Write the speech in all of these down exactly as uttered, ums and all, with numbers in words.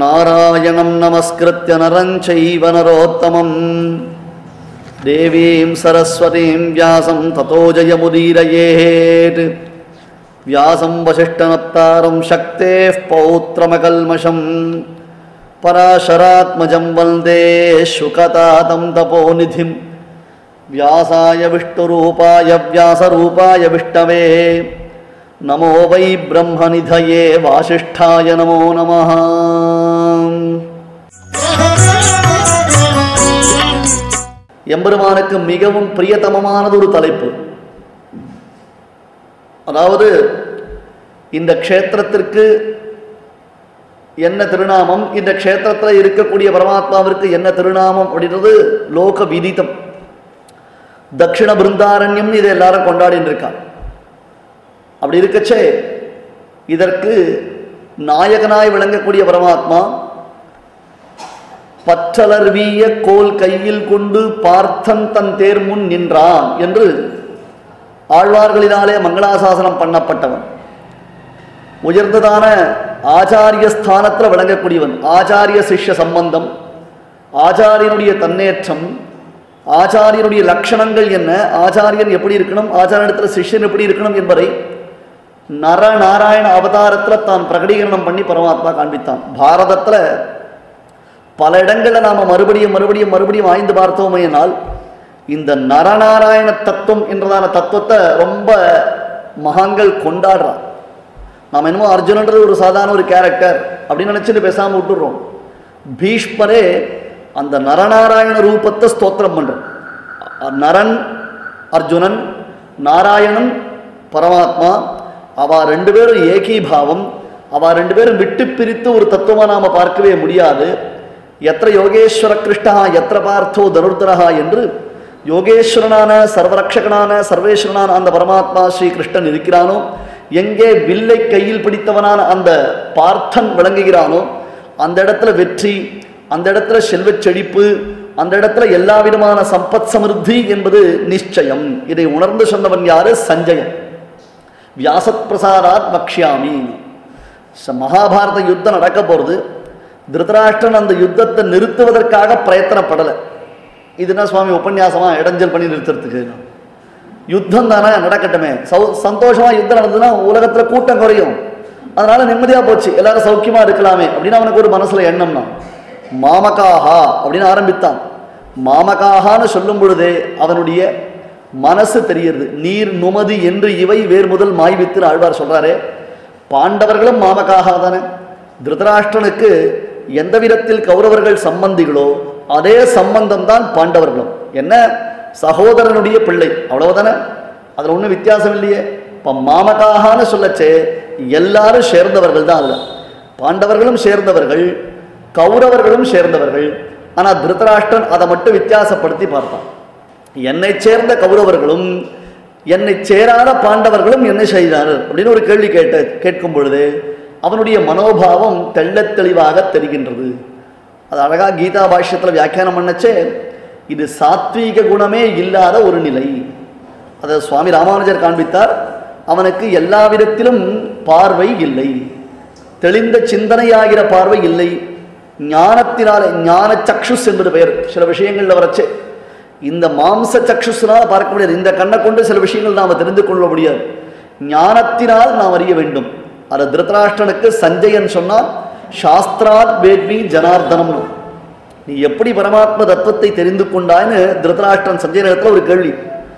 नारायणं नमस्कृत्य नरं चैव नरोत्तमं देवीं सरस्वतीं व्यासं ततो जयमुदीरयेत्। व्यासं वसिष्ठनप्तारं शक्तेः पौत्रमकल्मषं पराशरात्मजं वन्दे शुकतातं तपोनिधिं। व्यासाय विष्णुरूपाय व्यासरूपाय विष्णवे नमो वै ब्रह्मनिधये वासिष्ठाय नमो नमः। எம்பெருமானுக்கு மிகவும் பிரியதமமானது ஒரு தலைப்பு. அதாவது இந்த க்ஷேத்திரத்திற்கு என்ன திருநாமம், இந்த க்ஷேத்திரத்தில் இருக்கக்கூடிய பரமாத்மாவிற்கு என்ன திருநாமம் அப்படின்றது லோக விதித்தம். தட்சிண பிருந்தாரண்யம் இதை எல்லாரும் கொண்டாடின்னு இருக்காங்க. அப்படி இருக்கச்சே இதற்கு நாயகனாய் விளங்கக்கூடிய பரமாத்மா பற்றலர்விய கோல் கையில் கொண்டு பார்த்தன் தன் தேர் முன் நின்றான் என்று ஆழ்வார்களினாலே மங்களாசாசனம் பண்ணப்பட்டவன். உயர்ந்ததான ஆச்சாரிய ஸ்தானத்தில் விளங்கக்கூடியவன். ஆச்சாரிய சிஷ்ய சம்பந்தம், ஆச்சாரியனுடைய தன்னேற்றம், ஆச்சாரியனுடைய லட்சணங்கள் என்ன, ஆச்சாரியன் எப்படி இருக்கணும், ஆச்சாரியத்தில் சிஷ்யன் எப்படி இருக்கணும் என்பதை நர நாராயண அவதாரத்தில் தான் பிரகடீகரணம் பண்ணி பரமாத்மா காண்பித்தான். பாரதத்தில் பல இடங்களில் நாம் மறுபடியும் மறுபடியும் மறுபடியும் ஆய்ந்து பார்த்தோமேனால் இந்த நரநாராயண தத்துவம் என்றதான தத்துவத்தை ரொம்ப மகான்கள் கொண்டாடுறான். நாம் என்னமோ அர்ஜுனன்றது ஒரு சாதாரண ஒரு கேரக்டர் அப்படின்னு நினச்சிட்டு பேசாமல் விட்டுடுறோம். பீஷ்மரே அந்த நரநாராயண ரூபத்தை ஸ்தோத்திரம் பண்ணுறோம். நரன் அர்ஜுனன், நாராயணன் பரமாத்மா, அவ ரெண்டு பேரும் ஏகீபாவம். அவ ரெண்டு பேரும் விட்டு பிரித்து ஒரு தத்துவமாக நாம் பார்க்கவே முடியாது. எத்திர யோகேஸ்வர கிருஷ்ணா எத்திர பார்த்தோ தனுர்தரஹா என்று யோகேஸ்வரனான சர்வரக்ஷகனான சர்வேஸ்வரனான அந்த பரமாத்மா ஸ்ரீ கிருஷ்ணன் இருக்கிறானோ, எங்கே வில்லை கையில் பிடித்தவனான அந்த பார்த்தன் விளங்குகிறானோ அந்த இடத்துல வெற்றி, அந்த இடத்துல செல்வச் செழிப்பு, அந்த இடத்துல எல்லா விதமான சம்பத் சமிருத்தி என்பது நிச்சயம். இதை உணர்ந்து சொன்னவன் யாரு? சஞ்சயன். வியாசத் பிரசாராத் வக்ஷ்யாமி. மகாபாரத யுத்தம் நடக்க போகிறது. திருதராஷ்டிரன் அந்த யுத்தத்தை நிறுத்துவதற்காக பிரயத்தனப்படலை. இதுனா சுவாமி உபன்யாசமா இடைஞ்சல் பண்ணி நிறுத்துறதுக்கு? யுத்தம் தானே, நடக்கட்டுமே. சௌ சந்தோஷமா யுத்தம் நடந்ததுன்னா உலகத்தில் கூட்டம் குறையும், அதனால நிம்மதியாக போச்சு, எல்லாரும் சௌக்கியமா இருக்கலாமே அப்படின்னு அவனுக்கு ஒரு மனசுல எண்ணம்னா மாமகாஹா அப்படின்னு ஆரம்பித்தான். மாமகாஹான்னு சொல்லும் பொழுதே அவனுடைய மனசு தெரியுது. நீர் நுமதி என்று இவை வேர் முதல் மாய்வித்து ஆழ்வார் சொல்றாரே. பாண்டவர்களும் மாமகாஹா தானே. திருதராஷ்டிரனுக்கு எந்த விதத்தில் கௌரவர்கள் சம்பந்திகளோ அதே சம்பந்தம் தான் பாண்டவர்களும். என்ன, சகோதரனுடைய பிள்ளை, அவ்வளவுதானே, அதில் ஒன்றும் வித்தியாசம் இல்லையே. இப்போ மாமகாஹான்னு சொல்லச்சே எல்லாரும் சேர்ந்தவர்கள் தான். அதில் பாண்டவர்களும் சேர்ந்தவர்கள், கௌரவர்களும் சேர்ந்தவர்கள். ஆனால் திருதராஷ்டிரன் அதை மட்டும் வித்தியாசப்படுத்தி பார்த்தான். என்னை சேர்ந்த கௌரவர்களும் என்னை சேராத பாண்டவர்களும் என்ன செய்தார்கள் அப்படின்னு ஒரு கேள்வி கேட்ட கேட்கும் பொழுது அவனுடைய மனோபாவம் தெள்ளத் தெளிவாக தெரிகின்றது. அது அழகா கீதா பாஷ்யத்தில் வியாக்கியானம் பண்ணச்சே, இது சாத்வீக குணமே இல்லாத ஒரு நிலை. அதை சுவாமி ராமானுஜர் காண்பித்தார். அவனுக்கு எல்லா விதத்திலும் பார்வை இல்லை, தெளிந்த சிந்தனையாகிற பார்வை இல்லை. ஞானத்தினால, ஞான சக்ஷுஸ் என்பது பெயர் சில விஷயங்கள்ல வரச்சே. இந்த மாம்ச சக்ஷுஸ்னால் பார்க்க முடியாது. இந்த கண்ணை கொண்டு சில விஷயங்கள் நாம் தெரிந்து கொள்ள முடியாது. ஞானத்தினால் நாம் அறிய வேண்டும். அது திருதராஷ்டிரனுக்கு சஞ்சயன் சொன்னால் சாஸ்திராத் வேத்மி ஜனார்தனம். நீ எப்படி பரமாத்ம தத்துவத்தை தெரிந்து கொண்டான்னு திருதராஷ்டிரன் சஞ்சயனிடத்தில் ஒரு கேள்வி.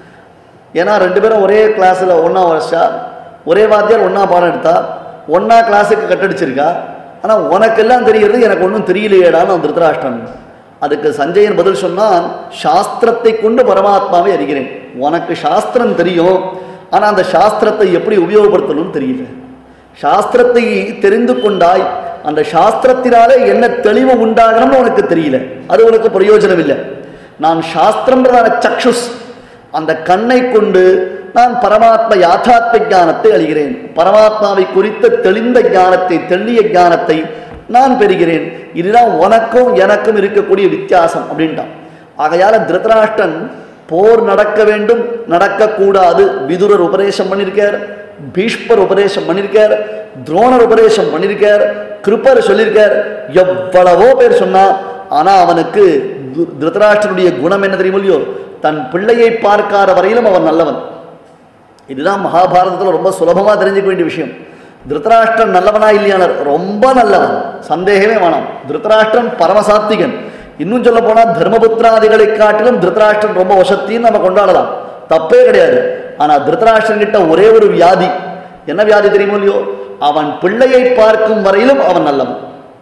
ஏன்னா ரெண்டு பேரும் ஒரே கிளாஸில் ஒன்றா வருஷா, ஒரே வாத்தியார் ஒன்றா பாடம் எடுத்தா, ஒன்றா கிளாஸுக்கு கட்டடிச்சிருக்கா. ஆனால் உனக்கெல்லாம் தெரிகிறது, எனக்கு ஒன்றும் தெரியலையேடான்னு திருதராஷ்டிரன். அதுக்கு சஞ்சயன் பதில் சொன்னான், சாஸ்திரத்தை கொண்டு பரமாத்மாவை அறிகிறேன். உனக்கு சாஸ்திரம் தெரியும், ஆனால் அந்த சாஸ்திரத்தை எப்படி உபயோகப்படுத்தணும்னு தெரியல. சாஸ்திரத்தை தெரிந்து கொண்டாய், அந்த சாஸ்திரத்தினாலே என்ன தெளிவு உண்டாகணும்னு உனக்கு தெரியல, அது உனக்கு பிரயோஜனம் இல்லை. நான் சாஸ்திரம்ன்றதான சக்ஷுஸ், அந்த கண்ணை கொண்டு நான் பரமாத்ம யாதாத்ம ஞானத்தை அழிகிறேன். பரமாத்மாவை குறித்த தெளிந்த ஞானத்தை, தெள்ளிய ஞானத்தை நான் பெறுகிறேன். இதுதான் உனக்கும் எனக்கும் இருக்கக்கூடிய வித்தியாசம் அப்படின்ட்டான். ஆகையால திருதராஷ்டிரன் போர் நடக்க வேண்டும், நடக்கக்கூடாது விதுரர் உபதேசம் பண்ணியிருக்கார். பீஷ்மர் உபதேசம் பண்ணியிருக்கார், துரோணர் உபதேசம் பண்ணியிருக்கார், கிருப்பர் சொல்லியிருக்கார், எவ்வளவோ பேர் சொன்னா. ஆனா அவனுக்கு திருதராஷ்டிரனுடைய குணம் என்ன தெரியுமோ இல்லையோ, தன் பிள்ளையை பார்க்காத வரையிலும் அவன் நல்லவன். இதுதான் மகாபாரதத்தில் ரொம்ப சுலபமா தெரிஞ்சுக்க வேண்டிய விஷயம். திருதராஷ்டிரன் நல்லவனா இல்லையானார், ரொம்ப நல்லவன், சந்தேகமே வேணாம். திருதராஷ்டிரன் பரமசாத்திகன். இன்னும் சொல்ல போனா தர்மபுத்திராதிகளை காட்டிலும் திருதராஷ்டிரன் ரொம்ப வசத்தின்னு நம்ம கொண்டாடலாம், தப்பே கிடையாது. ஆனா திருதராஷ்டிரன் கிட்ட ஒரே ஒரு வியாதி, என்ன வியாதி தெரியுமோ இல்லையோ, அவன் பிள்ளையை பார்க்கும் வரையிலும் அவன் நல்லவன்.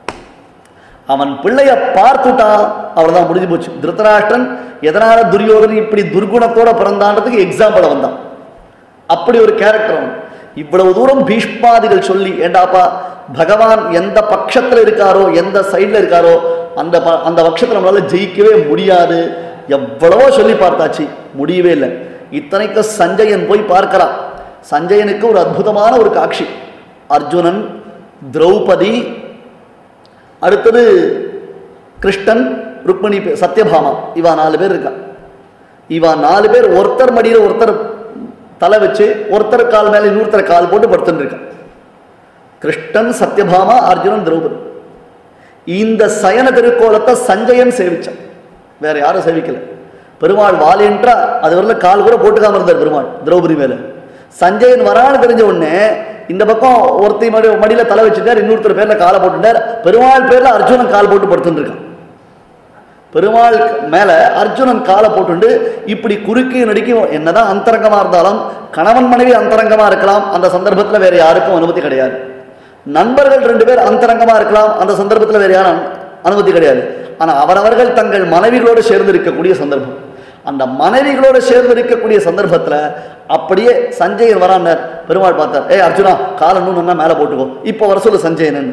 அவன் பிள்ளைய பார்த்துட்டான், அவ்வளவுதான், முடிஞ்சு போச்சு. திருதராஷ்டிரன் எதனால துரியோதனன் இப்படி துர்குணத்தோட பிறந்தான்றதுக்கு எக்ஸாம்பிள் வந்தான். அப்படி ஒரு கேரக்டர் அவன். இவ்வளவு தூரம் பீஷ்மாதிகள் சொல்லி, ஏண்டாப்பா பகவான் எந்த பட்சத்துல இருக்காரோ, எந்த சைட்ல இருக்காரோ அந்த அந்த பட்சத்துல நம்மளால ஜெயிக்கவே முடியாது. எவ்வளவோ சொல்லி பார்த்தாச்சு, முடியவே இல்லை. இத்தனைக்கு சஞ்சயன் போய் பார்க்கிறான். சஞ்சயனுக்கு ஒரு அற்புதமான ஒரு காட்சி. அர்ஜுனன், திரௌபதி, அடுத்தது கிருஷ்ணன், ருக்மிணி, சத்யபாமா, இவா நாலு பேர் இருக்கா. இவா நாலு பேர் ஒருத்தர் மடியில் ஒருத்தர் தலை வச்சு, ஒருத்தர் கால் மேல இன்னொருத்தர் கால் போட்டு படுத்துட்டு இருக்கான். கிருஷ்ணன், சத்யபாமா, அர்ஜுனன், திரௌபதி. இந்த சயன திருக்கோலத்தை சஞ்சயன் சேவிச்சான், வேற யாரும் சேவிக்கல. பெருமாள் வாலேன்றா அது வரல கால் கூட போட்டுக்காம இருந்தார் பெருமாள் திரௌபதி மேல. சஞ்சயன் வரான்னு தெரிஞ்ச உடனே இந்த பக்கம் ஒருத்தி மடி மடியில தலை வச்சுட்டார், இன்னொருத்தர் பேர்ல காலை போட்டுட்டார். பெருமாள் பேர்ல அர்ஜுனன் கால் போட்டு படுத்துட்டு இருக்கான். பெருமாள் மேல அர்ஜுனன் காலை போட்டு இப்படி குறுக்கி நடிக்கும். என்னதான் அந்தரங்கமா இருந்தாலும் கணவன் மனைவி அந்தரங்கமா இருக்கலாம், அந்த சந்தர்ப்பத்துல வேற யாருக்கும் அனுமதி கிடையாது. நண்பர்கள் ரெண்டு பேர் அந்தரங்கமா இருக்கலாம், அந்த சந்தர்ப்பத்துல வேற யாரும் அனுமதி கிடையாது. ஆனா அவரவர்கள் தங்கள் மனைவிகளோடு சேர்ந்து இருக்கக்கூடிய சந்தர்ப்பம், அந்த மனைவிகளோடு சேர்ந்து இருக்கக்கூடிய சந்தர்ப்பத்துல அப்படியே சஞ்சயன் வரான்னார். பெருமாள் பார்த்தார், ஏ அர்ஜுனா காலை இன்னும் மேல போட்டுக்கோ, இப்போ வர சொல்லு சஞ்சயன்.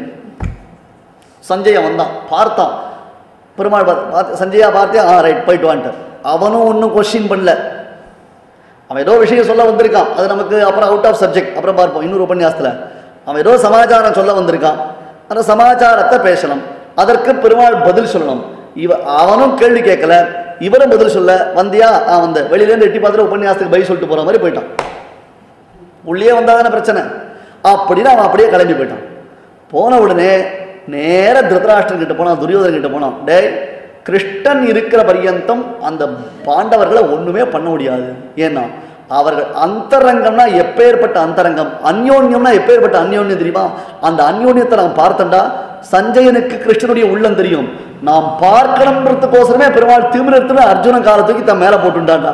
சஞ்சயன் வந்தான், பார்த்தான். பெருமாள் பார்த்து, சஞ்சயா பார்த்தே, ஆ ரைட் போயிட்டு வான்ட்டார். அவனும் ஒன்றும் கொஸ்டின் பண்ணல. அவன் ஏதோ விஷயம் சொல்ல வந்திருக்கான், அது நமக்கு அப்புறம் அவுட் ஆஃப் சப்ஜெக்ட், அப்புறம் பார்ப்போம் இன்னொரு உபன்யாசத்துல. அவன் ஏதோ சமாச்சாரம் சொல்ல வந்திருக்கான், அந்த சமாச்சாரத்தை பேசணும், அதற்கு பெருமாள் பதில் சொல்லணும். இவ அவனும் கேள்வி கேட்கல, இவரும் பதில் சொல்ல. வந்தியா? ஆ வந்த. வெளியிலேருந்து எட்டி பார்த்துட்டு உபன்யாசத்துக்கு பை சொல்லிட்டு போற மாதிரி போயிட்டான். உள்ளே வந்தாதான பிரச்சனை அப்படின்னு அவன் அப்படியே கிளம்பி போயிட்டான். போன உடனே நேர திருதராஷ்டிரன் கிட்ட போனான், துரியோதனன் கிட்ட போனான். டே, கிருஷ்ணன் இருக்கிற பரியந்தம் அந்த பாண்டவர்களை ஒண்ணுமே பண்ண முடியாது. ஏன்னா அவர்கள் அந்தரங்கம்னா எப்பேற்பட்ட அந்தரங்கம், அந்யோன்யம்னா எப்பேற்பட்ட அந்யோன்யம் தெரியுமா? அந்த அந்யோன்யத்தை நாம் பார்த்தண்டா சஞ்சயனுக்கு கிருஷ்ணனுடைய உள்ளம் தெரியும். நாம் பார்க்கணும்ன்றதுக்கோசரமே பெருமாள் திமிரத்துல அர்ஜுனன் காலத்துக்கு தன் மேல போட்டுண்டாண்டா.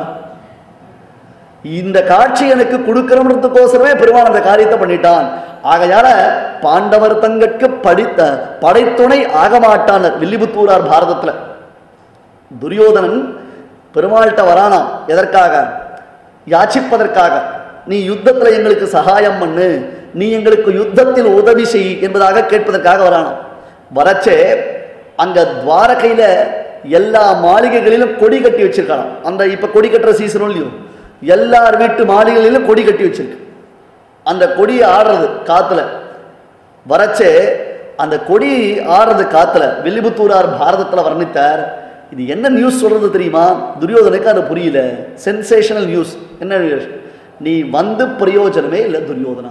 இந்த காட்சி எனக்கு கொடுக்கணும்ன்றதுக்கோசரமே பெருமாள் அந்த காரியத்தை பண்ணிட்டான். ஆகையால பாண்டவர் தங்கற்கு படித்த படைத்துணை ஆகமாட்டான் வில்லிபுத்தூரார் பாரதத்துல. துரியோதனன் பெருமாள்கிட்ட வரானாம், எதற்காக? யாச்சிப்பதற்காக. நீ யுத்தத்துல எங்களுக்கு சகாயம் பண்ணு, நீ எங்களுக்கு யுத்தத்தில் உதவி செய் என்பதாக கேட்பதற்காக வரானாம். வரச்சே அங்க துவாரகையில எல்லா மாளிகைகளிலும் கொடி கட்டி வச்சிருக்கானாம். அந்த இப்ப கொடி கட்டுற சீசனும் இல்லையோ, எல்லார் வீட்டு மாளிகைகளிலும் கொடி கட்டி வச்சிருக்கு. அந்த கொடி ஆடுறது காத்துல. வரச்சே அந்த கொடி ஆடுறது காத்துல வில்லிபுத்தூரார் பாரதத்துல வர்ணித்தார். இது என்ன நியூஸ் சொல்றது தெரியுமா? துரியோதனுக்கு அது புரியல. Sensational news. என்ன நியூஸ்? நீ வந்து பிரயோஜனமே இல்லை துரியோதனா,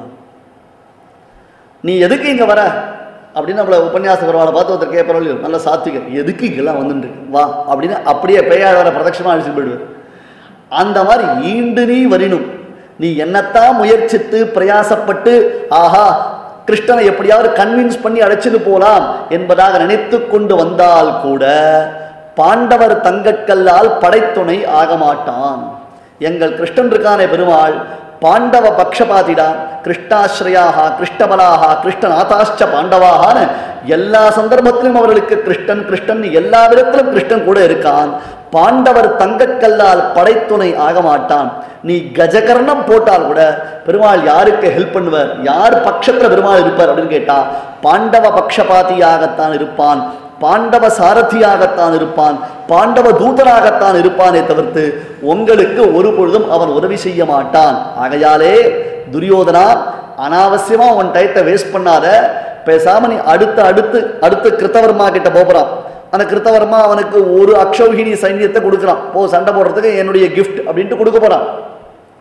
நீ எதுக்கு இங்க வர அப்படின்னு நம்மள உபன்யாச பரவாயில்ல பார்த்து ஒருத்தர் கேட்பறோம், நல்ல சாத்விகர், எதுக்கு இங்கெல்லாம் வந்துட்டு வா அப்படின்னு அப்படியே பெய்யாத பிரதட்சமா அழிச்சு போயிடுவார். அந்த மாதிரி ஈண்டு நீ வரினும், நீ என்னத்தான் முயற்சித்து பிரயாசப்பட்டு ஆஹா கிருஷ்ணனை எப்படியாவது கன்வின்ஸ் பண்ணி அழைச்சிட்டு போலாம் என்பதாக நினைத்து கொண்டு வந்தால் கூட பாண்டவர் தங்கற்கல்லால் படைத்துணை ஆக மாட்டான். எங்கள் கிருஷ்ணன் இருக்கானே பெருமாள் பாண்டவ பக்ஷபாதிடா, கிருஷ்ணாஸ்ரயாக கிருஷ்ணபலாக கிருஷ்ணநாதாஷ்ச பாண்டவாகான எல்லா சந்தர்ப்பத்திலும் அவர்களுக்கு கிருஷ்ணன் கிருஷ்ணன் எல்லா விதத்திலும் கிருஷ்ணன் கூட இருக்கான். பாண்டவர் தங்கக்கல்லால் படைத்துணை ஆக மாட்டான். நீ கஜகர்ணம் போட்டால் கூட பெருமாள் யாருக்கு ஹெல்ப் பண்ணுவார், யார் பட்சத்துல பெருமாள் இருப்பார் அப்படின்னு கேட்டா பாண்டவ பக்ஷபாதியாகத்தான் இருப்பான், பாண்டவ சாரதியாகத்தான் இருப்பான், பாண்டவ தூதனாகத்தான் இருப்பானே தவிர்த்து உங்களுக்கு ஒரு பொழுதும் அவன் உதவி செய்ய மாட்டான். ஆகையாலே துரியோதனா அனாவசியமா உன் டயத்தை வேஸ்ட் பண்ணாத, பேசாம நீ அடுத்த அடுத்து அடுத்து கிருத்தவர்மா கிட்ட போறான். அந்த கிருத்தவர்மா அவனுக்கு ஒரு அக்ஷௌஹிணி சைன்யத்தை கொடுக்குறான், போ சண்டை போடுறதுக்கு என்னுடைய கிஃப்ட் அப்படின்ட்டு கொடுக்க போறான்.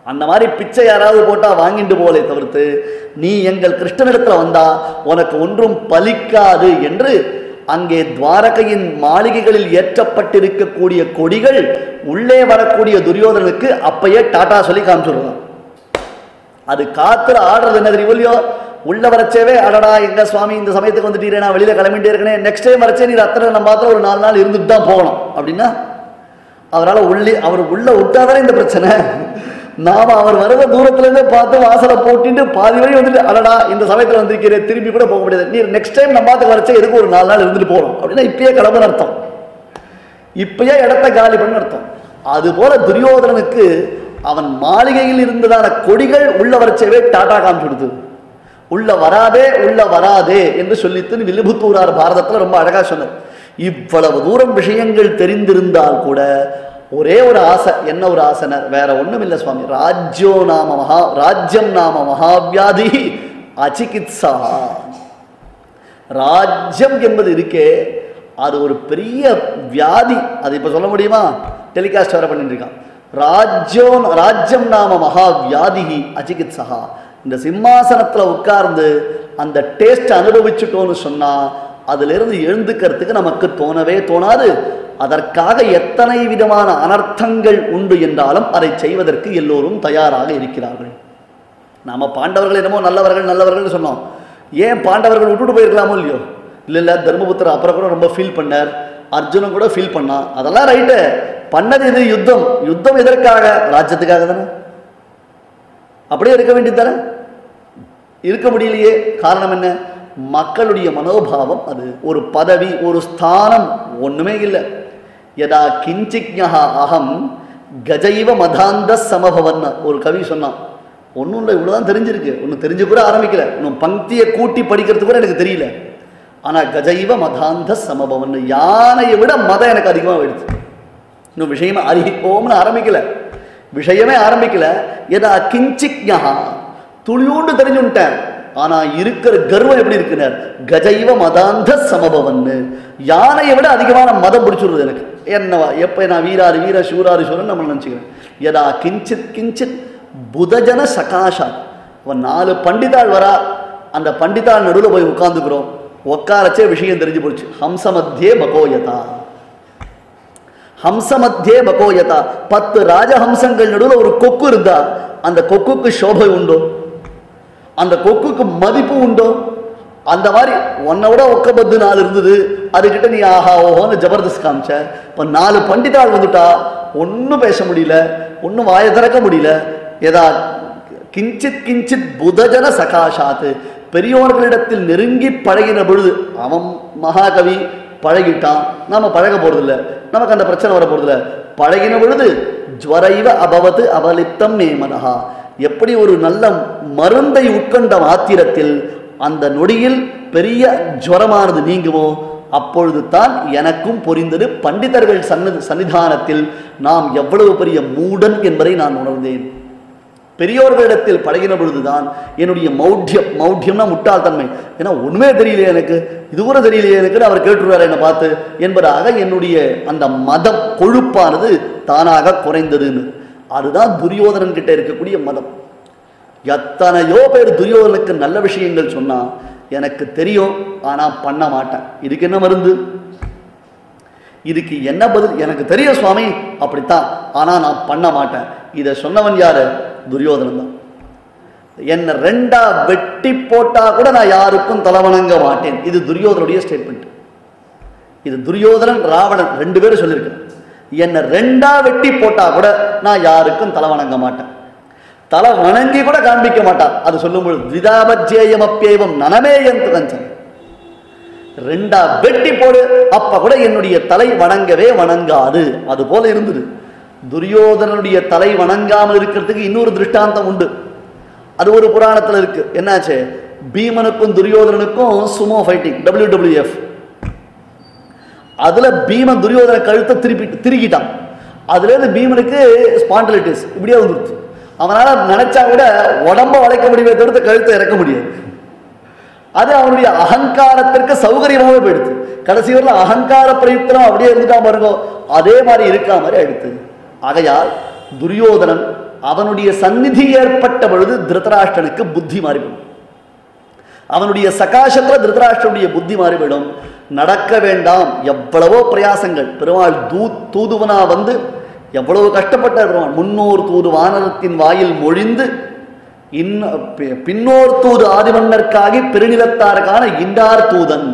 அந்த மாதிரி பிச்சை யாராவது போட்டா வாங்கிட்டு போலே தவிர்த்து நீ எங்கள் கிருஷ்ணனிடத்துல வந்தா உனக்கு ஒன்றும் பலிக்காது என்று அங்கே துவாரகையின் மாளிகைகளில் ஏற்றப்பட்டிருக்கக்கூடிய கொடிகள் உள்ளே வரக்கூடிய துரியோதனனுக்கு அப்பயே டாடா சொல்லி காமிச்சுடுறான். அது காத்துல ஆடுறது என்ன தெரியுமோ, உள்ள வரச்சேவே அடடா எங்க சுவாமி இந்த சமயத்துக்கு வந்துட்டீரே, நான் வெளியில கிளம்பிட்டே இருக்கேன், நெக்ஸ்ட் டைம் வரச்சே நீர் அத்தனை நம்ம மாத்திரம் ஒரு நாலு நாள் இருந்துட்டு தான் போகணும் அப்படின்னா அவரால் உள்ளே அவர் உள்ள விட்டாதானே இந்த பிரச்சனை. நாம அவர் வருத தூரத்துல இருந்து பார்த்து வாசலை போட்டிட்டு பாதி வழி வந்துட்டு அடடா இந்த சமயத்தில் வந்திருக்கிறேன் திரும்பி கூட போக முடியாது, நீ நெக்ஸ்ட் டைம் நம்ம பார்த்து வரச்சே எதுக்கு ஒரு நாலு நாள் இருந்துட்டு போகணும் அப்படின்னா இப்பயே கிளம்புன்னு அர்த்தம், இப்பயே இடத்த காலி பண்ணு அர்த்தம். அது போல துரியோதனனுக்கு அவன் மாளிகையில் இருந்ததான கொடிகள் உள்ள வரச்சவே டாடா காமிச்சு கொடுத்து உள்ள வராதே உள்ள வராதே என்று சொல்லித்து வில்லிபுத்தூரார் பாரதத்தில் ரொம்ப அழகா சொன்னார். இவ்வளவு தூரம் விஷயங்கள் தெரிந்திருந்தால் கூட ஒரே ஒரு ஆசை, என்ன ஒரு ஆசைனர், வேற ஒண்ணும் இல்லை சுவாமி, ராஜ்யோ நாம மகா ராஜ்யம் நாம மகாவியாதி அச்சிகித்சா. ராஜ்யம் என்பது இருக்கே அது ஒரு பெரிய வியாதி, அது இப்ப சொல்ல முடியுமா, டெலிகாஸ்ட் வர பண்ணிட்டு இருக்கான். ராஜ்யோ ராஜ்யம் நாம மகாவியாதி அச்சிகித்சா. இந்த சிம்மாசனத்துல உட்கார்ந்து அந்த டேஸ்ட் அனுபவிச்சுட்டோன்னு சொன்னா அதுல இருந்து எழுந்துக்கிறதுக்கு நமக்கு தோணவே தோணாது. அதற்காக எத்தனை விதமான அனர்த்தங்கள் உண்டு என்றாலும் அதை செய்வதற்கு எல்லோரும் தயாராக இருக்கிறார்கள். நாம பாண்டவர்கள் என்னமோ நல்லவர்கள் நல்லவர்கள் சொன்னோம், ஏன் பாண்டவர்கள் விட்டுட்டு போயிருக்கலாமோ இல்லையோ? இல்லை இல்லை தர்மபுத்திரர் அப்புறம் கூட ரொம்ப ஃபீல் பண்ணார், அர்ஜுனன் கூட ஃபீல் பண்ணான், அதெல்லாம் ரைட்டு. பண்ணது இது யுத்தம், யுத்தம் எதற்காக? ராஜ்யத்துக்காக தானே. அப்படியே இருக்க வேண்டியது தானே, இருக்க முடியலையே. காரணம் என்ன? மக்களுடைய மனோபாவம், அது ஒரு பதவி ஒரு ஸ்தானம் ஒண்ணுமே இல்லை. யதா கிஞ்சிக்ஞா அகம் கஜைவ மதாந்த சமபவன் ஒரு கவி சொன்னான். ஒன்றும் இல்லை, இவ்வளோதான் தெரிஞ்சிருக்கு, ஒன்றும் தெரிஞ்சு கூட ஆரம்பிக்கல, இன்னும் பங்கியை கூட்டி படிக்கிறது கூட எனக்கு தெரியல. ஆனால் கஜைவ மதாந்த சமபவன், யானையை விட மதம் எனக்கு அதிகமாக போயிடுச்சு. இன்னும் விஷயமே அறிவிப்போம்னு ஆரம்பிக்கல, விஷயமே ஆரம்பிக்கல. யதா கிஞ்சிக்ஞா துளியோண்டு தெரிஞ்சுட்டேன், ஆனா இருக்கிற கர்வம் எப்படி இருக்குனர், கஜைவ மதாந்த சமபவன்னு, யானையை விட அதிகமான மதம் பிடிச்சுடுறது எனக்கு. என்னவா எப்ப நான் வீராறு வீர சூராறு சூரன் நம்ம நினைச்சுக்கிறேன். யதா கிஞ்சித் கிஞ்சித் புதஜன சகாஷா. அவன் நாலு பண்டிதாள் வரா, அந்த பண்டிதாள் நடுவில் போய் உட்கார்ந்துக்கிறோம், உட்காரச்சே விஷயம் தெரிஞ்சு போச்சு. ஹம்சமத்தியே பகோயதா, ஹம்சமத்தியே பகோயதா. பத்து ராஜஹம்சங்கள் நடுவில் ஒரு கொக்கு இருந்தா அந்த கொக்குக்கு சோபை உண்டோ, அந்த கொக்குக்கு மதிப்பு உண்டோ? அந்த மாதிரி உன்னை விட ஒக்க பத்து நாள் இருந்தது, அதுக்கிட்ட நீ ஆஹா ஓஹோன்னு ஜபர்தஸ்த் காமிச்ச. இப்போ நாலு பண்டிதாள் வந்துட்டா ஒன்றும் பேச முடியல, ஒன்றும் வாயை திறக்க முடியல. ஏதா கிஞ்சித் கிஞ்சித் புதஜன சகாஷாத்து, பெரியோர்களிடத்தில் நெருங்கி பழகின பொழுது, அவன் மகாகவி பழகிட்டான், நாம பழக போறதில்லை, நமக்கு அந்த பிரச்சனை வர போறதில்லை. பழகின பொழுது ஜ்வரைவ அபவது அவலிப்தம் மேமனஹா, எப்படி ஒரு நல்ல மருந்தை உட்கொண்ட மாத்திரத்தில் அந்த நொடியில் பெரிய ஜுவரமானது நீங்குமோ அப்பொழுது தான் எனக்கும் புரிந்தது பண்டிதர்கள் சன்னதி சன்னிதானத்தில் நாம் எவ்வளவு பெரிய மூடன் என்பதை நான் உணர்ந்தேன். பெரியோர்களிடத்தில் பழகின பொழுதுதான் என்னுடைய மௌட்யம், மௌட்யம்னா முட்டாள்தன்மை, ஏன்னா ஒண்ணுமே தெரியலையே எனக்கு, இது கூட தெரியலையே எனக்கு, அவர் கேட்டுருவார் என்னை பார்த்து என்பதாக என்னுடைய அந்த மதம் கொழுப்பானது தானாக குறைந்ததுன்னு. அதுதான் துரியோதனன் கிட்ட இருக்கக்கூடிய மதம். எத்தனையோ பேர் துரியோதனுக்கு நல்ல விஷயங்கள் சொன்னா எனக்கு தெரியும், ஆனா பண்ண மாட்டேன். இதுக்கு என்ன மருந்து, இதுக்கு என்ன பதில் எனக்கு தெரியும் சுவாமி, அப்படித்தான், ஆனா நான் பண்ண மாட்டேன். இதை சொன்னவன் யாரு? துரியோதனன் தான். என்ன ரெண்டா வெட்டி போட்டா கூட நான் யாருக்கும் தலைவணங்க மாட்டேன். இது துரியோதனுடைய ஸ்டேட்மெண்ட். இது துரியோதனன் ராவணன் ரெண்டு பேரும் சொல்லியிருக்கேன். என்ன ரெண்டா வெட்டி போட்டா கூட நான் யாருக்கும் தலை வணங்க மாட்டேன், தலை வணங்கி கூட காண்பிக்க மாட்டான். அது சொல்லும்போது விதாபஜேயம் அப்பேவம் நனமேயம் துகஞ்சன், ரெண்டா வெட்டி போடு, அப்ப கூட என்னுடைய தலை வணங்கவே வணங்காது. அது போல இருந்தது. துரியோதனனுடைய தலை வணங்காமல் இருக்கிறதுக்கு இன்னொரு திருஷ்டாந்தம் உண்டு. அது ஒரு புராணத்தில் இருக்கு. என்னாச்சு, பீமனுக்கும் துரியோதனனுக்கும் sumo fighting, W W F. அதுல பீமன் துரியோதன கழுத்தை திருப்பி திருக்கிட்டான். அதுல இருந்து பீமனுக்கு ஸ்பாண்டிலைட்டிஸ் இப்படியே வந்துருச்சு. அவனால நினைச்சா கூட உடம்ப வளைக்க முடியுமே தவிர்த்து கழுத்தை இறக்க முடியாது. அது அவனுடைய அகங்காரத்திற்கு சௌகரியமாகவே போயிடுச்சு. கடைசி வரல அகங்கார பிரயுக்தம் அப்படியே இருந்துட்டா பாருங்க, அதே மாதிரி இருக்கா மாதிரி ஆயிடுச்சு. ஆகையால் துரியோதனன் அவனுடைய சந்நிதி ஏற்பட்ட பொழுது திருதராஷ்டிரனுக்கு புத்தி மாறிவிடும். அவனுடைய சகாசத்துல திருதராஷ்டிரனுடைய புத்தி மாறிவிடும். நடக்க வேண்டாம், எவ்வளவோ பிரயாசங்கள். பெருமாள் தூ தூதுவனா வந்து எவ்வளவு கஷ்டப்பட்ட பெருமாள். முன்னோர் தூது வானரத்தின் வாயில் மொழிந்து இன் பின்னோர் தூது ஆதிமன்னர்க்காகி பெருநிலத்தாருக்கான இன்னார் தூதன்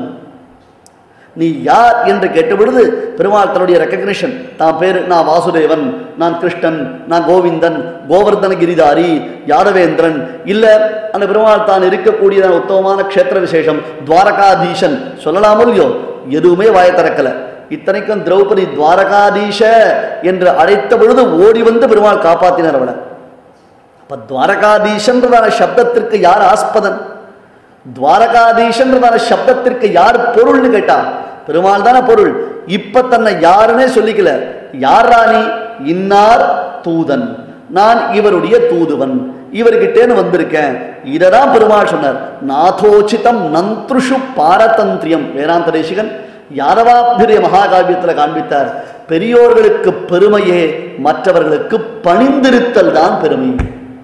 நீ யார் என்று கேட்ட பொழுது பெருமாள் தன்னுடைய ரெக்கக்னிஷன், தான் பேரு நான் வாசுதேவன், நான் கிருஷ்ணன், நான் கோவிந்தன், கோவர்தன கிரிதாரி, யாதவேந்திரன் இல்ல அந்த பெருமாள் தான் இருக்கக்கூடிய உத்தமமான க்ஷேத்திர விசேஷம் துவாரகாதீசன் சொல்லலாமோ இல்லையோ, எதுவுமே வாய திறக்கல. இத்தனைக்கும் திரௌபதி துவாரகாதீஷ என்று அழைத்த பொழுது ஓடி வந்து பெருமாள் காப்பாத்தினார் அவளை. அப்ப துவாரகாதீஷன்றதான சப்தத்திற்கு யார் ஆஸ்பதன், துவாரகாதீஷன்றதான சப்தத்திற்கு யார் பொருள்னு கேட்டா பெருமாள் தானே பொருள். இப்ப தன்னை யாருன்னே சொல்லிக்கல. யார் ராணி? இன்னார் தூதன், நான் இவருடைய தூதுவன், இவர்கிட்டேன்னு வந்திருக்கேன். இததான் பெருமாள் சொன்னார். நாதோச்சிதம் நந்த்ருஷு பாரதந்திரியம். வேதாந்த தேசிகன் யாதவாபிரிய மகாகாவியத்தில் காண்பித்தார். பெரியோர்களுக்கு பெருமையே மற்றவர்களுக்கு பணிந்திருத்தல் தான் பெருமை.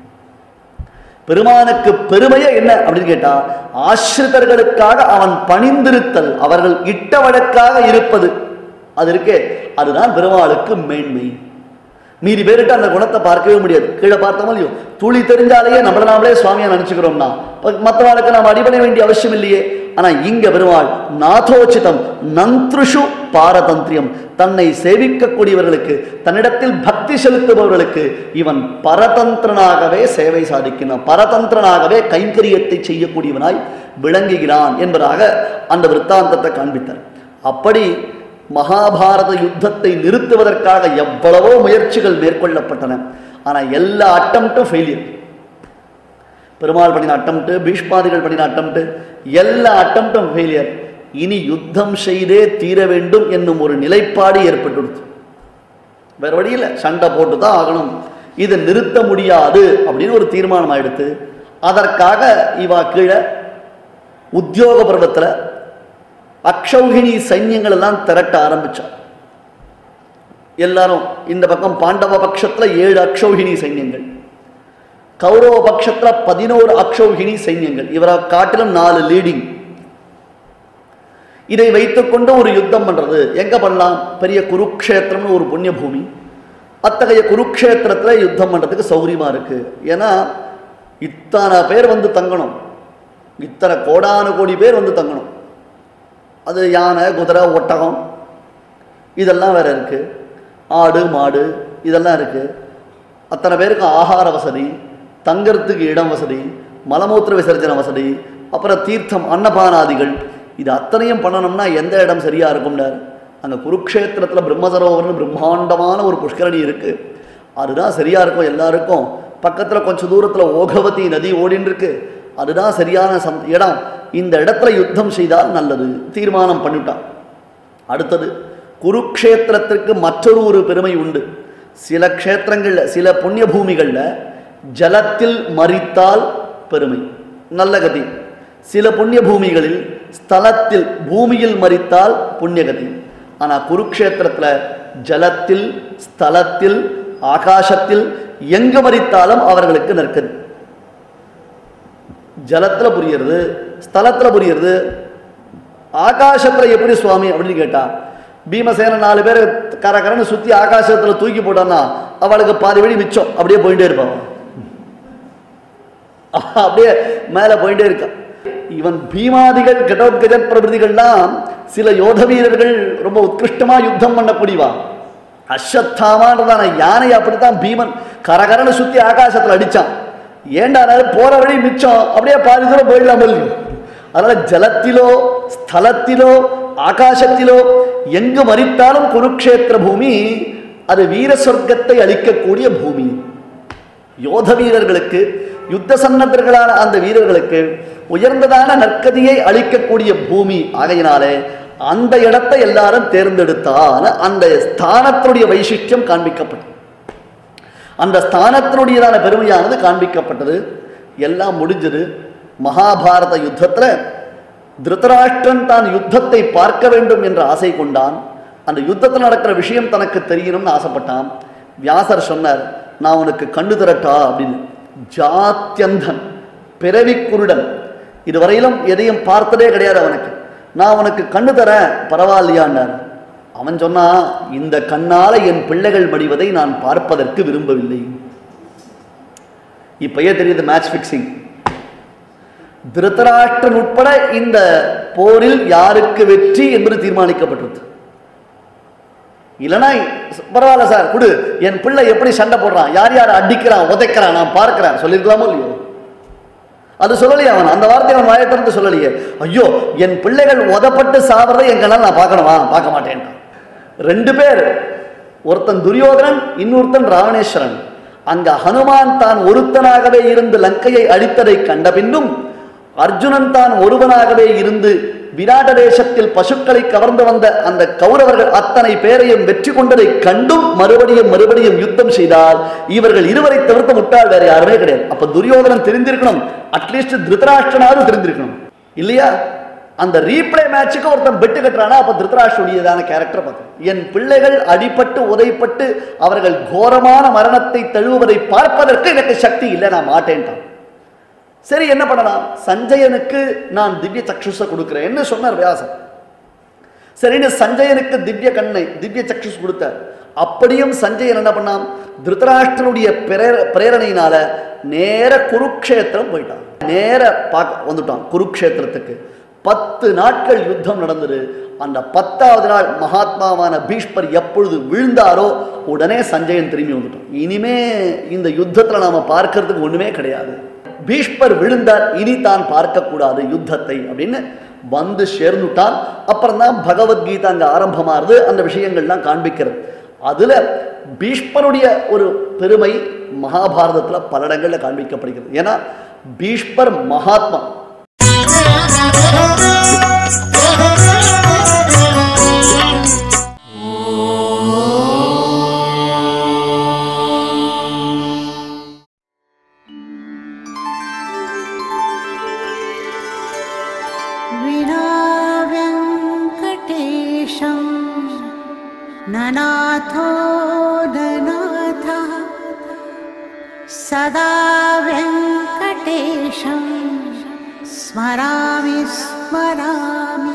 பெருமானுக்கு பெருமையே என்ன அப்படின்னு கேட்டா ஆசிரிதர்களுக்காக அவன் பணிந்திருத்தல், அவர்கள் இட்ட வழக்காக இருப்பது, அது இருக்கே அதுதான் பெருமாளுக்கு மேன்மை. மீறி பேருட்டு அந்த குணத்தை பார்க்கவே முடியாது. கீழே பார்த்தோமோ இல்லையோ, துளி தெரிஞ்சாலேயே நம்மள நாமளே சுவாமியா நினைச்சுக்கிறோம்னா மற்றவாளுக்கு நாம் அடிபட வேண்டிய அவசியம் இல்லையே. ஆனா இங்க பெருமாள் நாதோச்சிதம் நந்த்ருஷு பாரதந்திரியம், தன்னை சேவிக்கக்கூடியவர்களுக்கு, தன்னிடத்தில் பக்தி செலுத்துபவர்களுக்கு இவன் பரதந்திரனாகவே சேவை சாதிக்கிறான், பரதந்திரனாகவே கைங்கரியத்தை செய்யக்கூடியவனாய் விளங்குகிறான் என்பதாக அந்த விற்த்தாந்தத்தை காண்பித்தார். அப்படி மகாபாரத யுத்தத்தை நிறுத்துவதற்காக எவ்வளவோ முயற்சிகள் மேற்கொள்ளப்பட்டன. ஆனா எல்லா அட்டம்ப்டும் ஃபெயிலியர். பெருமாள் பண்ணின அட்டம்ப்ட், பீஷ்மாதிகள் பண்ணின அட்டம்ப்ட், எல்லா அட்டம்ப்டும் ஃபெயிலியர். இனி யுத்தம் செய்தே தீர வேண்டும் என்னும் ஒரு நிலைப்பாடு ஏற்பட்டுடுது. வேற வழியில் சண்டை போட்டு தான் ஆகணும், இதை நிறுத்த முடியாது அப்படின்னு ஒரு தீர்மானம் ஆயிடுத்து. அதற்காக இவா கீழே உத்தியோக பருவத்தில் அக்ஷௌகிணி சைன்யங்கள் எல்லாம் திரட்ட ஆரம்பிச்சா. எல்லாரும் இந்த பக்கம் பாண்டவ பட்சத்தில் ஏழு அக்ஷௌகிணி சைன்யங்கள், கௌரவ பட்சத்தில் பதினோரு அக்ஷௌகிணி சைன்யங்கள், இவரை காட்டிலும் நாலு லீடிங். இதை வைத்துக்கொண்டு ஒரு யுத்தம் பண்றது எங்க பண்ணலாம்? பெரிய குருக்ஷேத்திரம்னு ஒரு புண்ணிய பூமி, அத்தகைய குருக்ஷேத்திரத்தில் யுத்தம் பண்றதுக்கு சௌரியமா இருக்கு. ஏன்னா இத்தனை பேர் வந்து தங்கணும், இத்தனை கோடானு கோடி பேர் வந்து தங்கணும். அது யானை, குதிரை, ஒட்டகம் இதெல்லாம் வேற இருக்கு, ஆடு மாடு இதெல்லாம் இருக்கு. அத்தனை பேருக்கு ஆகார வசதி, தங்கறதுக்கு இடம் வசதி, மலமூத்திர விசர்ஜன வசதி, அப்புறம் தீர்த்தம் அன்னபானாதிகள், இது அத்தனையும் பண்ணணும்னா எந்த இடம் சரியா இருக்கும்னார். அந்த குருக்ஷேத்திரத்தில் பிரம்மசரோவர்னு பிரம்மாண்டமான ஒரு புஷ்கரணி இருக்கு, அதுதான் சரியா இருக்கும் எல்லாருக்கும். பக்கத்தில் கொஞ்சம் தூரத்தில் ஓகவதி நதி ஓடின்னு இருக்கு, அதுதான் சரியான சம் இடம். இந்த இடத்துல யுத்தம் செய்தால் நல்லது தீர்மானம் பண்ணிட்டான். அடுத்தது குருக்ஷேத்திரத்திற்கு மற்றொரு ஒரு பெருமை உண்டு. சில க்ஷேத்திரங்கள்ல, சில புண்ணிய பூமிகள்ல ஜலத்தில் மரித்தால் பெருமை, நல்ல கதி. சில புண்ணிய பூமிகளில் ஸ்தலத்தில் பூமியில் மரித்தால் புண்ணியகதி. ஆனா குருக்ஷேத்திரத்துல ஜலத்தில், ஸ்தலத்தில், ஆகாசத்தில் எங்கு மரித்தாலும் அவர்களுக்கு நற்கதி. ஜலத்துல புரியுறது, ஸ்தலத்துல புரியுறது, ஆகாசத்துல எப்படி சுவாமி அப்படின்னு கேட்டா, பீமசேன நாலு பேர் கரகரன்னு சுத்தி ஆகாசத்துல தூக்கி போட்டான்னா அவளுக்கு பாதி வழி மிச்சம், அப்படியே போயிட்டே இருப்பான், அப்படியே மேல போயிட்டே இருக்கான். இவன் பீமாதிகள், கடோத்கஜ பிரபதிகள்லாம் சில யோத வீரர்கள் ரொம்ப உத்கிருஷ்டமா யுத்தம் பண்ணக்கூடியவா. அஸ்வத்தாமான்றதான யானை அப்படித்தான் பீமன் கரகரன்னு சுத்தி ஆகாசத்துல அடிச்சான். ஏண்டா போற வழி மிச்சம், அப்படியே பாதி தூரம் போயிடலாம். அதனால ஜலத்திலோ, ஸ்தலத்திலோ, ஆகாசத்திலோ எங்கு மரித்தாலும் குருக்ஷேத்திர பூமி அது வீர சொர்க்கத்தை அளிக்கக்கூடிய பூமி. யோத வீரர்களுக்கு, யுத்த சன்னத்தர்களான அந்த வீரர்களுக்கு உயர்ந்ததான நற்கதியை அளிக்கக்கூடிய பூமி ஆகையினாலே அந்த இடத்தை எல்லாரும் தேர்ந்தெடுத்தால் அந்த ஸ்தானத்தினுடைய வைசிஷ்டியம் காண்பிக்கப்பட்டது, அந்த ஸ்தானத்தினுடையதான பெருமையானது காண்பிக்கப்பட்டது. எல்லாம் முடிஞ்சது. மகாபாரத யுத்தத்தில் திருதராஷ்டிரன் தான் யுத்தத்தை பார்க்க வேண்டும் என்ற ஆசை கொண்டான். அந்த யுத்தத்தில் நடக்கிற விஷயம் தனக்கு தெரியணும்னு ஆசைப்பட்டான். வியாசர் சொன்னார், நான் உனக்கு கண்டு தரட்டா அப்படின்னு. ஜாத்தியந்தன், பிறவி குருடன், இதுவரையிலும் எதையும் பார்த்ததே கிடையாது அவனுக்கு. நான் உனக்கு கண்ணு தரேன் பரவாயில்லையாண்டார். அவன் சொன்னா, இந்த கண்ணால என் பிள்ளைகள் மடிவதை நான் பார்ப்பதற்கு விரும்பவில்லை. இப்பயே தெரியுது மேட்ச் பிக்சிங். திருதராஷ்டிரன் உட்பட இந்த போரில் யாருக்கு வெற்றி என்பது தீர்மானிக்கப்பட்டது. இல்லைனா பரவாயில்ல சார் குடு, என் பிள்ளை எப்படி சண்டை போடுறான், யார் யார் அடிக்கிறான் உதைக்கிறான் நான் பார்க்கிறேன் சொல்லிருக்கலாமோ இல்லையோ? அது சொல்லலையே அவன், அந்த வார்த்தை அவன் வாயை திறந்து சொல்லலையே. ஐயோ என் பிள்ளைகள் உதப்பட்டு சாவறதை என் கண்ணால் நான் பார்க்கணுமா, பார்க்க மாட்டேன். ரெண்டு பேர், ஒருத்தன் துரியோதனன், இன்னொருத்தன் ராவணேஸ்வரன். அங்க ஹனுமான் தான் ஒருத்தனாகவே இருந்து லங்கையை அழித்ததை கண்ட பின்னும் அர்ஜுனன் தான் ஒருவனாகவே இருந்து விராட தேசத்தில் பசுக்களை கவர்ந்து வந்த அந்த கௌரவர்கள் அத்தனை பேரையும் வெற்றி கொண்டதை கண்டும் மறுபடியும் மறுபடியும் யுத்தம் செய்தால் இவர்கள் இருவரை தவிர்த்து முட்டாள் வேற யாருமே கிடையாது. அப்ப துரியோதனன் தெரிந்திருக்கணும், அட்லீஸ்ட் திருதராஷ்டிரனாவது தெரிந்திருக்கணும் இல்லையா? அந்த ரீப்ளே மேட்சுக்கு ஒருத்தன் பெட்டு கட்டுறானா, அப்ப திருதராஷ்டிரனுடையதான கேரக்டர் பார்த்து, என் பிள்ளைகள் அடிபட்டு உதைப்பட்டு அவர்கள் கோரமான மரணத்தை தழுவுவதை பார்ப்பதற்கு எனக்கு சக்தி இல்லை, நான் மாட்டேன்ட்டான். சரி என்ன பண்ணலாம், சஞ்சயனுக்கு நான் திவ்ய சக்ஷுஷ கொடுக்கிறேன் என்ன சொன்னார் வியாசர். சரின்னு சஞ்சயனுக்கு திவ்ய கண்ணை திவ்ய சக்ஷுஷ் கொடுத்தார். அப்படியும் சஞ்சயன் என்ன பண்ணான், திருதராஷ்டிரனுடைய பிரேரணையினால நேர குருக்ஷேத்திரம் போயிட்டான். நேர பார்க்க வந்துட்டான் குருக்ஷேத்திரத்துக்கு. பத்து நாட்கள் யுத்தம் நடந்தது. அந்த பத்தாவது நாள் மகாத்மாவான பீஷ்மர் எப்பொழுது விழுந்தாரோ உடனே சஞ்சயன் திரும்பி வந்துட்டான். இனிமே இந்த யுத்தத்துல நாம பார்க்கறதுக்கு ஒண்ணுமே கிடையாது, பீஷ்மர் விழுந்தார், இனி தான் பார்க்கக்கூடாது யுத்தத்தை அப்படின்னு வந்து சேர்ந்துட்டான். அப்புறம் தான் பகவத்கீதா அங்க ஆரம்பமாறுது, அந்த விஷயங்கள்லாம் காண்பிக்கிறது. அதுல பீஷ்மருடைய ஒரு பெருமை மகாபாரதத்துல பல இடங்கள்ல காண்பிக்கப்படுகிறது. ஏன்னா பீஷ்மர் மகாத்மா. ननाथो ननाथः सदा वेङ्कटेशं स्मरामि स्मरामि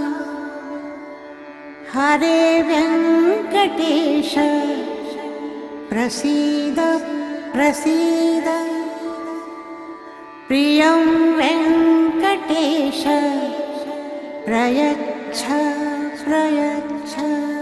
हरे वेङ्कटेश प्रसीद प्रसीद प्रियं वेङ्कटेश प्रयच्छ प्रयच्छ